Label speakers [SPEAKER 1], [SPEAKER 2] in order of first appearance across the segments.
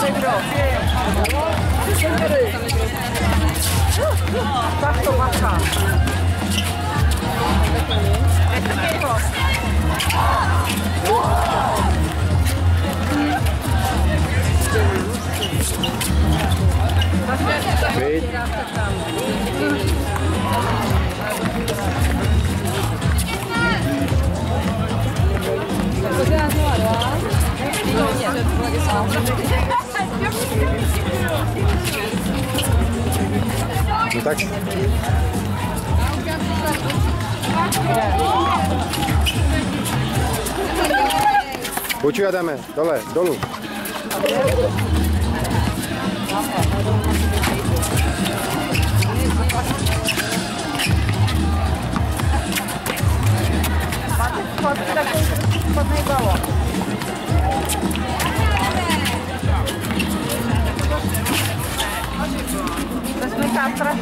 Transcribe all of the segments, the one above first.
[SPEAKER 1] Tak to mačá.
[SPEAKER 2] No tak. Počuj, jdeme, dole, dolů.
[SPEAKER 1] Spadnej balon. Vezmi kástra.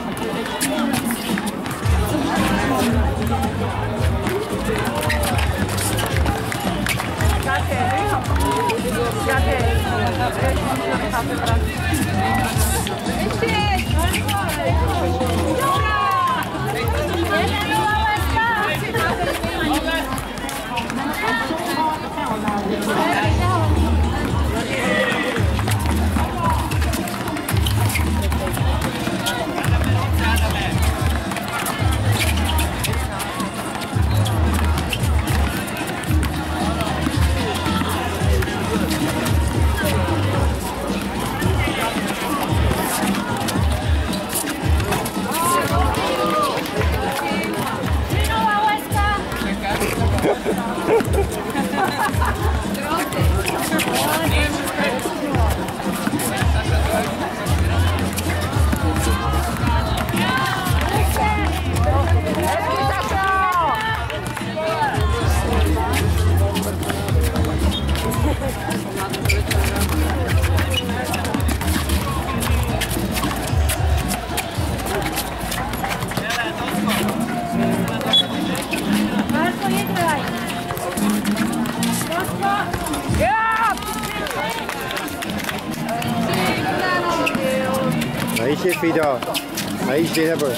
[SPEAKER 2] Najíž je, Fido. Najíž je, neboj.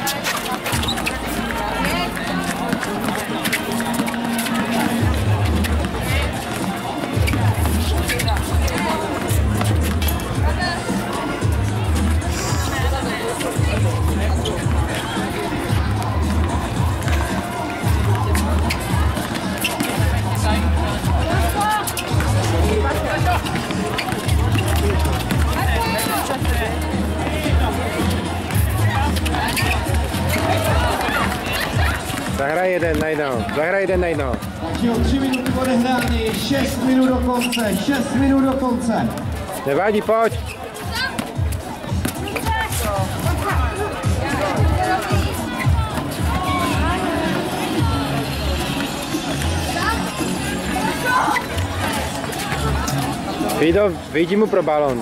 [SPEAKER 2] Zahraj jeden na jednoho, zahraj jeden na jednoho.
[SPEAKER 3] Takže o 3 minuty odehrány, 6 minut do konce, 6 minut do konce.
[SPEAKER 2] Nevadí, pojď. Fido, vyjdi mu pro balón.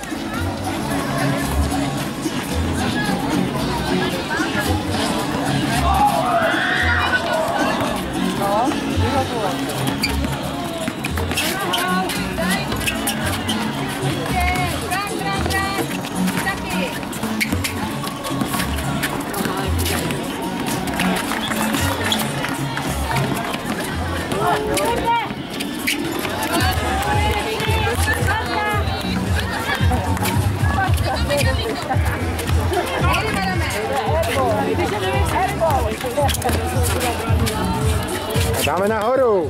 [SPEAKER 2] Dáme nahoru.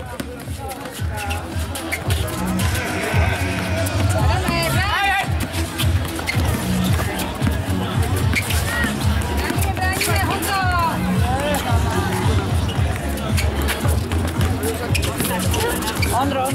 [SPEAKER 1] Ondro.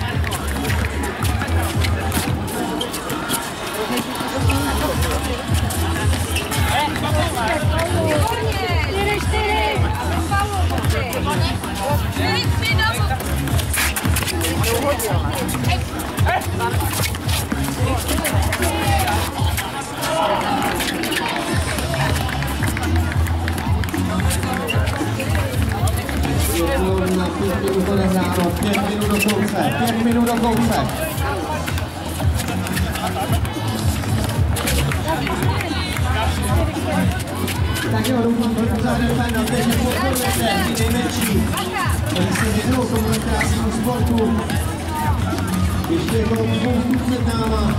[SPEAKER 3] Na 5 minut odehráno, 5 minut do konce, 5 minut do konce. Tak jo, doufám, že pořádně, že podporujete ty nejmenší. Oni se vědou tomu krásnému sportu. Ještě je toho spoustu před náma.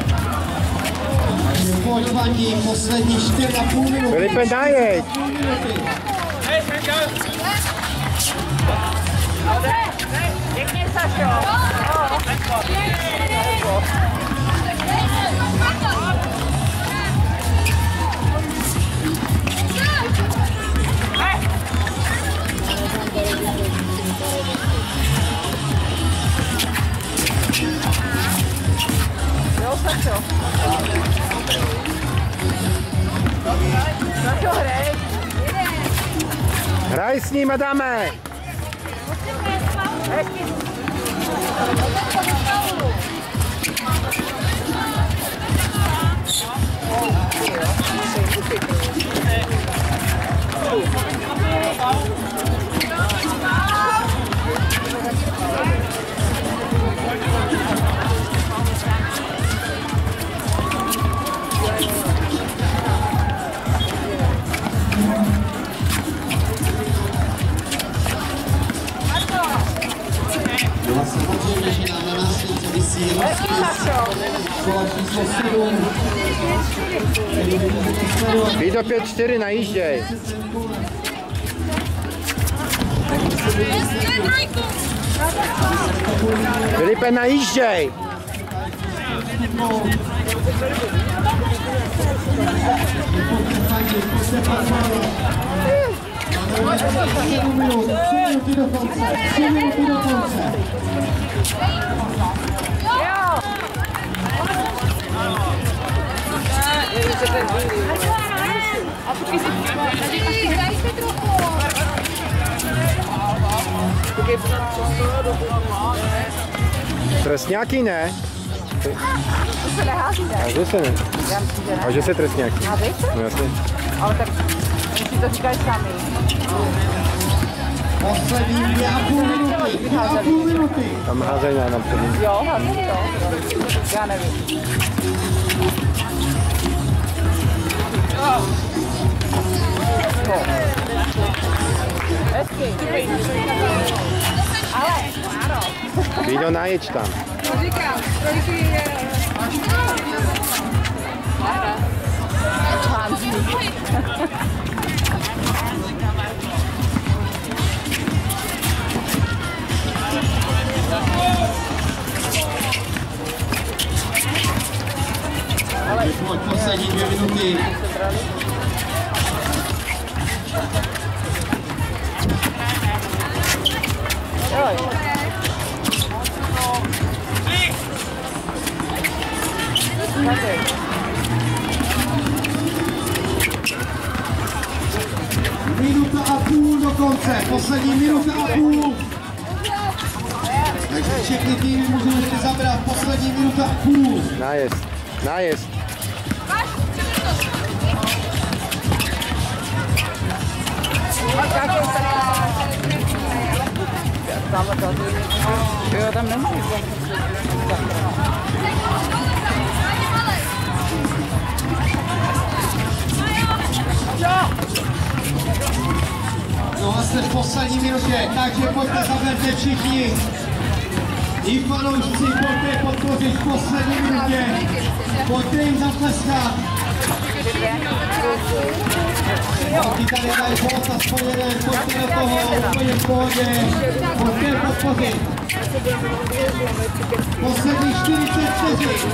[SPEAKER 3] Pojď, Vandi, poslední 4,5 minuty.
[SPEAKER 2] Filipe, najeď!
[SPEAKER 1] Pěkně, Sašo. Jo, Sašo. Sašo, hrej.
[SPEAKER 2] Hraj s ním, Adame!
[SPEAKER 1] Hezky.
[SPEAKER 3] Samozřejmě, že nám na následce vysí rozpis kola číslo 7.
[SPEAKER 2] Fido 5-4, najížděj. Filipe, najížděj.
[SPEAKER 3] Tři minuty do konce.
[SPEAKER 2] Trestňáky ne?
[SPEAKER 1] To se nehází, ne?
[SPEAKER 2] A zase ne.
[SPEAKER 1] Já myslím, že ne.
[SPEAKER 2] A že se trestňáky?
[SPEAKER 1] Házej se?
[SPEAKER 2] No jasně.
[SPEAKER 1] Ale tak si to říkají sami.
[SPEAKER 3] Poslední 2,5 minuty.
[SPEAKER 2] Tam házej na přední.
[SPEAKER 1] Jo, hází to. Já nevím. Hezky. Ale, ano.
[SPEAKER 2] Fido, najeď tam.
[SPEAKER 1] Říkám, kolik je... Hází.
[SPEAKER 3] Pojď, poslední 2 minuty. Minuta a půl do konce, poslední minuta a půl. Takže všechny týmy můžou ještě zabrat, poslední minuta a půl.
[SPEAKER 2] Nájezd, nájezd.
[SPEAKER 1] Jo, tam nemám.
[SPEAKER 3] No a jste v poslední minutě, takže pojďte zaberte všichni. I fanoušci, pojďte podpořit v poslední minutě. Pojďte jim zatleskat. Ti tady dají bod aspoň jeden, pojďte do toho, úplně v pohodě. Pojďte podpořit. Poslední 40 vteřin.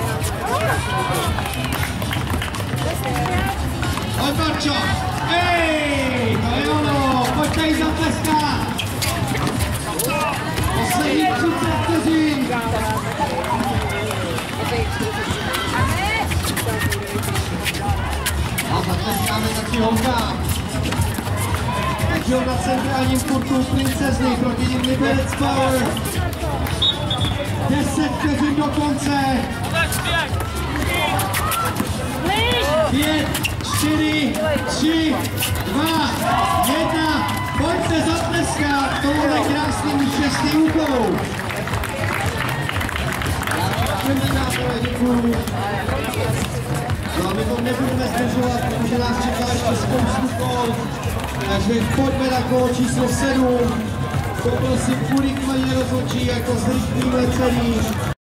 [SPEAKER 3] Pojď, Marčo. Ej, to je ono, pojďte jim zatleskat. Poslední 30 vteřin. A zatleskáme taky Honka. Takže na centrálním kurtu Princezny proti nim Liberec Power. 10 vteřin do konce. 5, 4, 3, 2, 1. Pojďte zatleskat tomuhle krásnému 6. úkolu. děkuju. No a my to nebudeme zdržovat, protože nás čeká ještě spoustu kol. Takže pojďme na kolo číslo 7. Poprosím urychlení rozhodčí jako zrychlíme celý.